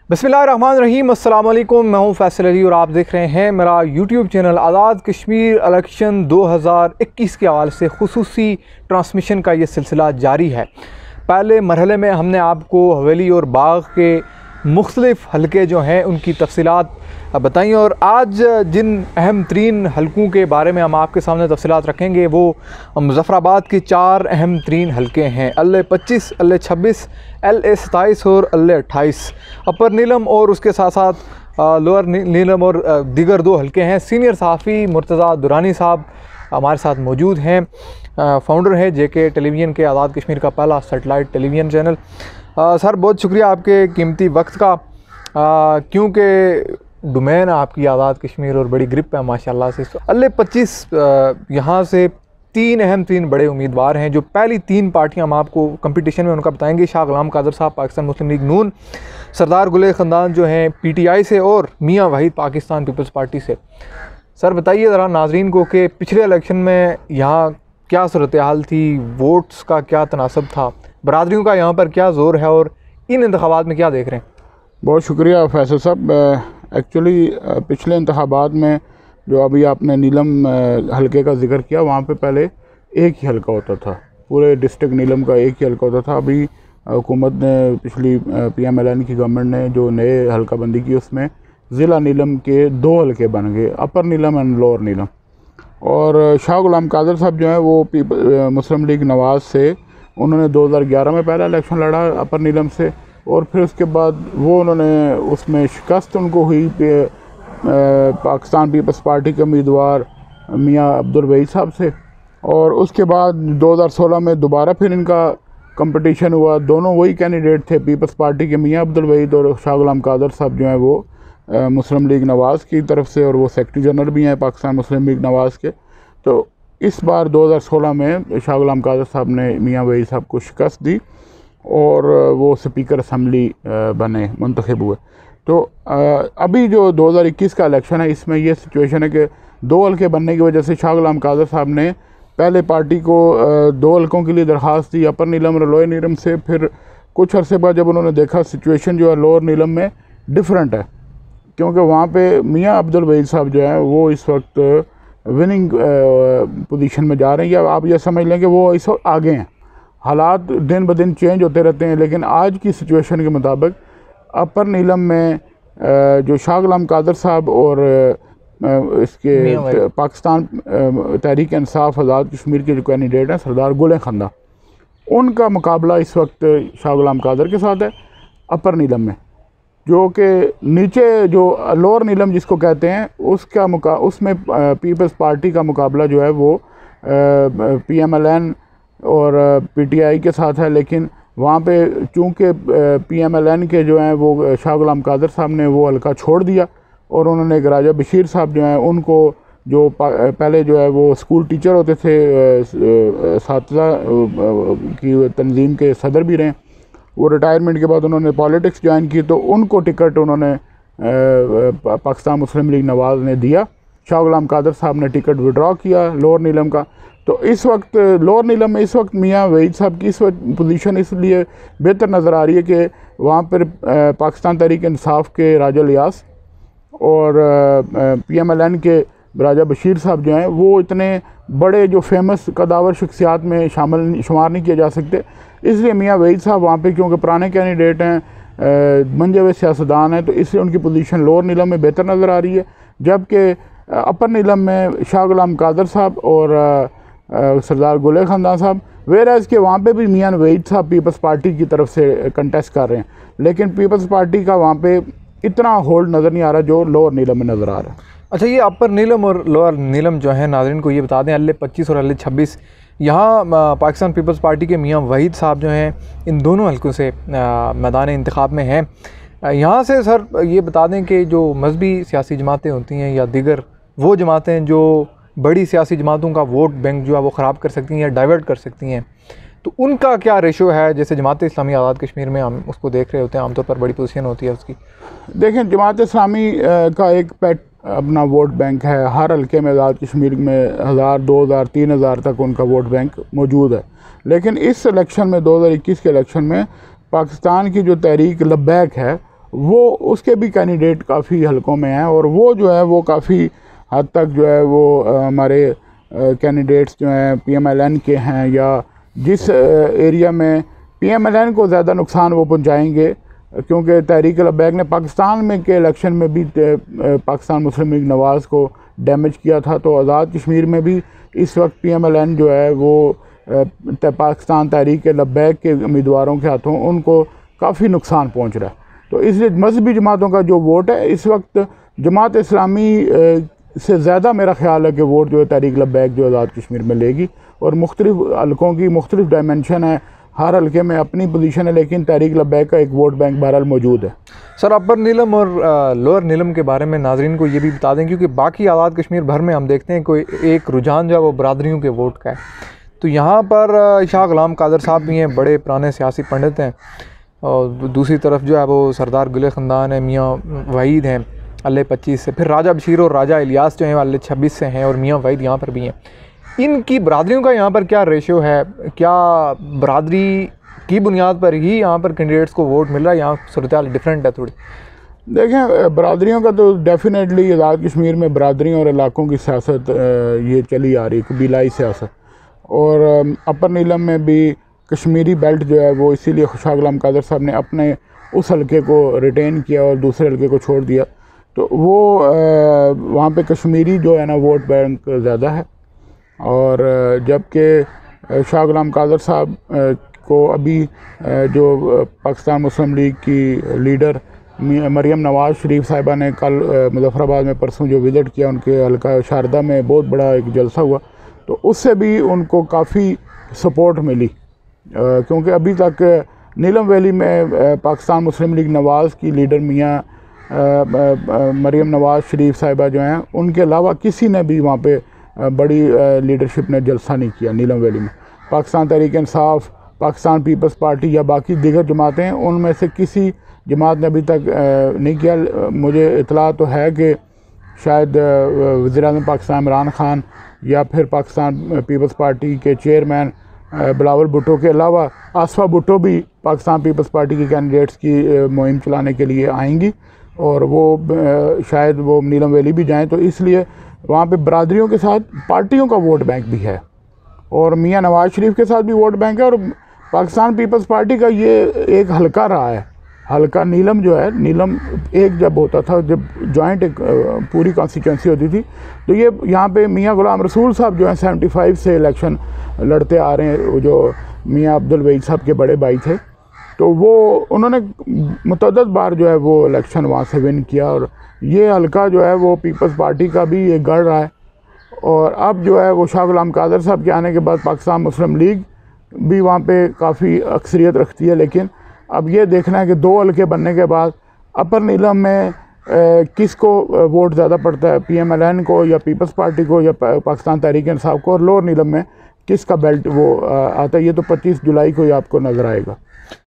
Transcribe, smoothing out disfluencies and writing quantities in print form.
बिस्मिल्लाहिर्रहमानिर्रहीम, अस्सलाम वालेकुम। मैं हूं फैसल अली और आप देख रहे हैं मेरा YouTube channel. Azad Kashmir election 2021 के हवाले से खुसूसी ट्रांसमिशन का ये सिलसिला जारी है। पहले मरहले में हमने आपको हवेली और बाग के मुख्तलिफ़ हलके जो हैं उनकी तफसीलात बताई और आज जिन अहम तरीन हलकों के बारे में हम आपके सामने तफसीलात रखेंगे वो मुज़फ़्फ़राबाद के 4 अहम तरीन हलके हैं। LA-25, LA-26, LA-27 और LA-28। अपर नीलम और उसके साथ साथ लोअर नीलम और दीगर 2 हलके हैं। सीनियर सहाफ़ी मुर्तज़ा दुर्रानी साहब हमारे साथ मौजूद हैं। फ़ाउंडर हैं JK टेलीविज़न के, आज़ाद कश्मीर का पहला सेटेलाइट टेलीविज़न चैनल। सर, बहुत शुक्रिया आपके कीमती वक्त का, क्योंकि डोमेन आपकी आज़ाद कश्मीर और बड़ी ग्रिप है माशाल्लाह से। LA-25 यहाँ से 3 अहम 3 बड़े उम्मीदवार हैं। जो पहली 3 पार्टियाँ हम आपको कंपटीशन में उनका बताएंगे। शाह गुलाम कादर साहब पाकिस्तान मुस्लिम लीग नून, सरदार गुले ख़ानदान जो हैं PTI से, और मियाँ वहीद पाकिस्तान पीपल्स पार्टी से। सर बताइए ज़रा नाजरीन को कि पिछले इलेक्शन में यहाँ क्या सूरत हाल थी, वोट्स का क्या तनासब था, बरादरियों का यहाँ पर क्या ज़ोर है और इन इंतखाबात में क्या देख रहे हैं? बहुत शुक्रिया फैसल साहब। एक्चुअली पिछले इंतखाबात में जो अभी आपने नीलम हलके का जिक्र किया, वहाँ पे पहले एक ही हलका होता था, पूरे डिस्ट्रिक्ट नीलम का एक ही हलका होता था। अभी हुकूमत ने, पिछली PMLN की गवर्नमेंट ने जो नए हलका बंदी की, उसमें ज़िला नीलम के 2 हलके बन गए, अपर नीलम एंड लोअर नीलम। और शाह गुलाम कादर साहब जो है वो मुस्लिम लीग नवाज़ से, उन्होंने 2011 में पहला इलेक्शन लड़ा अपर नीलम से, और फिर उसके बाद वो उन्होंने उसमें शिकस्त उनको हुई पाकिस्तान पीपल्स पार्टी के उम्मीदवार मियाँ अब्दुल वहीद साहब से। और उसके बाद 2016 में दोबारा फिर इनका कंपटीशन हुआ। दोनों वही कैंडिडेट थे, पीपल्स पार्टी के मियाँ अब्दुल वहीद और शाह गुलाम कादर साहब जो हैं वो मुस्लिम लीग नवाज़ की तरफ से, और वो सेक्रेटरी जनरल भी हैं पाकिस्तान मुस्लिम लीग नवाज़ के। तो इस बार 2016 में शाह गुलाम कादर साहब ने मियाँ वहीद साहब को शिकस्त दी और वो स्पीकर असम्बली बने, मुंतखब हुए। तो अभी जो 2021 का इलेक्शन है, इसमें ये सिचुएशन है कि 2 हलके बनने की वजह से शाह गुलाम कादर साहब ने पहले पार्टी को 2 हलकों के लिए दरख्वास्त दी, अपर नीलम और लोअर नीलम से। फिर कुछ अरसे बाद जब उन्होंने देखा सिचुएशन जो है लोअर नीलम में डिफरेंट है, क्योंकि वहाँ पे मियाँ अब्दुल वहीद साहब जो हैं वो इस वक्त विनिंग पोजीशन में जा रहे हैं, या आप ये समझ लें कि वो इस वक्त आगे हैं। हालात दिन ब दिन चेंज होते रहते हैं, लेकिन आज की सिचुएशन के मुताबिक अपर नीलम में जो शाह गुलाम कादर साहब और इसके पाकिस्तान तहरीक इंसाफ आज़ाद कश्मीर के जो कैंडिडेट हैं सरदार गुले ख़ानदान, उनका मुकाबला इस वक्त शाह गुलाम कादर के साथ है अपर नीलम में। जो कि नीचे जो लोअर नीलम जिसको कहते हैं उसमें पीपल्स पार्टी का मुकाबला जो है वो PMLN और PTI के साथ है। लेकिन वहाँ पे चूँकि PMLN के जो हैं वो शाह गुलाम कादर साहब ने वो हल्का छोड़ दिया, और उन्होंने एक राजा बशीर साहब जो हैं उनको, जो पहले जो है वो स्कूल टीचर होते थे, सातज़ा की तंजीम के सदर भी रहे, वो रिटायरमेंट के बाद उन्होंने पॉलिटिक्स ज्वाइन की, तो उनको टिकट उन्होंने पाकिस्तान मुस्लिम लीग नवाज़ ने दिया। शाह गुलाम कादर साहब ने टिकट विड्रॉ किया लोअर नीलम का। तो इस वक्त लोअर नीलम में इस वक्त मियाँ वहीद साहब की इस वक्त पोजीशन इसलिए बेहतर नज़र आ रही है कि वहाँ पर पाकिस्तान तहरीक इंसाफ के राजा लियास और PMLN के राजा बशीर साहब जो हैं वो इतने बड़े जो फेमस कदावर शख्सियात में शुमार नहीं किए जा सकते, इसलिए मियाँ वहीद साहब वहाँ पे क्योंकि पुराने कैंडिडेट हैं, मंजे हुए सियासतदान हैं, तो इसलिए उनकी पोजीशन लोअर नीलम में बेहतर नज़र आ रही है। जबकि अपर नीलम में शाह गुलाम कादर साहब और सरदार गुले ख़ानदान साहब, वेराज के वहाँ पे भी मियाँ वहीद साहब पीपल्स पार्टी की तरफ से कंटेस्ट कर रहे हैं, लेकिन पीपल्स पार्टी का वहाँ पे इतना होल्ड नज़र नहीं आ रहा जो लोअर नीलम में नज़र आ रहा है। अच्छा, ये अपर नीलम और लोअर नीलम जो है, नाज़रीन को ये बता दें, LA-25 और LA-26, यहाँ पाकिस्तान पीपल्स पार्टी के मियाँ वहीद साहब जो हैं इन दोनों हलकों से मैदान इंतखाब में हैं। यहाँ से सर ये बता दें कि जो मजहबी सियासी जमातें होती हैं या दीगर वो जमातें जो बड़ी सियासी जमातों का वोट बैंक जो है वो ख़राब कर सकती हैं या डाइवर्ट कर सकती हैं, तो उनका क्या रेशो है? जैसे जमात इस्लामी आज़ाद कश्मीर में हम उसको देख रहे होते हैं, आमतौर पर बड़ी पोजीशन होती है उसकी। देखें, जमात इस्लामी का एक पेट अपना वोट बैंक है, हर हल्के में आज़ाद कश्मीर में 1000, 2000, 3000 तक उनका वोट बैंक मौजूद है। लेकिन इस इलेक्शन में 2021 के इलेक्शन में पाकिस्तान की जो तहरीक लब्बैक है वो उसके भी कैंडिडेट काफ़ी हलकों में हैं, और वो जो है वो काफ़ी हद तक जो है वो हमारे कैंडिडेट्स जो हैं PMLN के हैं, या जिस एरिया में PMLN को ज़्यादा नुकसान वो पहुंचाएंगे, क्योंकि तहरीक लब्बैक ने पाकिस्तान में के इलेक्शन में भी पाकिस्तान मुस्लिम लीग नवाज़ को डैमेज किया था, तो आज़ाद कश्मीर में भी इस वक्त PMLN जो है वो पाकिस्तान तहरीक लब्बैक के उम्मीदवारों के हाथों उनको काफ़ी नुकसान पहुंच रहा है। तो इसलिए मजहबी जमातों का जो वोट है इस वक्त जमात इस्लामी से ज़्यादा मेरा ख्याल है कि वोट जो है तहरीक लब्बैक जो आज़ाद कश्मीर में लेगी, और मुख्तलिफ हलकों की मुख्तलिफ डायमेंशन है, हर हल्के में अपनी पोजीशन है, लेकिन तहरीक लब्बैक का एक वोट बैंक बहरहाल मौजूद है। सर, अपर नीलम और लोअर नीलम के बारे में नाजरीन को ये भी बता दें, क्योंकि बाकी आज़ाद कश्मीर भर में हम देखते हैं कोई एक रुझान जो है वो बरादरियों के वोट का है। तो यहाँ पर शाह गुलाम कादर साहब भी हैं, बड़े पुराने सियासी पंडित हैं, और दूसरी तरफ जो है वो सरदार गुले ख़ानदान है, मियाँ वहीद हैं LA-25 से, फिर राजा बशीर और राजा इलियास जो हैं LA-26 से हैं, और मियाँ वहीद यहाँ पर भी हैं। इनकी बरादरियों का यहाँ पर क्या रेशियो है? क्या बरादरी की बुनियाद पर ही यहाँ पर कैंडिडेट्स को वोट मिल रहा है? यहाँ सूरत हाल डिफरेंट है थोड़ी। देखें, बरादरियों का तो डेफिनेटली आज़ाद कश्मीर में बरादरियों और इलाकों की सियासत ये चली आ रही, कबीलाई सियासत, और अपर नीलम में भी कश्मीरी बेल्ट जो है वो इसीलिए शाह गुलाम कादर साहब ने अपने उस हल्के को रिटेन किया और दूसरे हल्के को छोड़ दिया, तो वो वहाँ पे कश्मीरी जो है ना वोट बैंक ज़्यादा है। और जबकि शाह गुलाम कादर साहब को अभी जो पाकिस्तान मुस्लिम लीग की लीडर मरियम नवाज़ शरीफ साहिबा ने कल मुजफ्फराबाद में परसों जो विज़िट किया, उनके हल्का शारदा में बहुत बड़ा एक जलसा हुआ, तो उससे भी उनको काफ़ी सपोर्ट मिली, क्योंकि अभी तक नीलम वैली में पाकिस्तान मुस्लिम लीग नवाज़ की लीडर मियाँ मरियम नवाज़ शरीफ साहिबा जो हैं, उनके अलावा किसी ने भी वहाँ पे बड़ी लीडरशिप ने जलसा नहीं किया नीलम वैली में। पाकिस्तान तहरीक इंसाफ, पाकिस्तान पीपल्स पार्टी या बाकी दीगर जमातें, उनमें से किसी जमात ने अभी तक नहीं किया। मुझे इतला तो है कि शायद वज़ीर-ए-आज़म पाकिस्तान इमरान खान या फिर पाकिस्तान पीपल्स पार्टी के चेयरमैन बिलावल भुट्टो के अलावा आसफा भुट्टो भी पाकिस्तान पीपल्स पार्टी के कैंडिडेट्स की मुहिम चलाने के लिए आएंगी, और वो शायद वो नीलम वैली भी जाएं, तो इसलिए वहाँ पे बरादरियों के साथ पार्टियों का वोट बैंक भी है, और मियाँ नवाज़ शरीफ के साथ भी वोट बैंक है, और पाकिस्तान पीपल्स पार्टी का ये एक हल्का रहा है। हल्का नीलम जो है, नीलम एक जब होता था, जब जॉइंट एक पूरी कॉन्स्टिट्यूंसी होती थी, तो ये यहाँ पे मियाँ गुलाम रसूल साहब जो हैं 75 से इलेक्शन लड़ते आ रहे हैं, जो मियाँ अब्दुल वहीद साहब के बड़े भाई थे, तो वो उन्होंने मुतअद्दिद बार जो है वो इलेक्शन वहाँ से विन किया, और ये हल्का जो है वो पीपल्स पार्टी का भी एक गढ़ रहा है। और अब जो है वो शाह गुलाम कादर साहब के आने के बाद पाकिस्तान मुस्लिम लीग भी वहाँ पे काफ़ी अक्सरियत रखती है, लेकिन अब ये देखना है कि दो हल्के बनने के बाद अपर नीलम में किसको वोट ज़्यादा पड़ता है, PMLN को या पीपल्स पार्टी को या पाकिस्तान तहरीक इंसाफ को, और लोअर नीलम में किसका बेल्ट वो आता है, ये तो 25 जुलाई को ही आपको नज़र आएगा।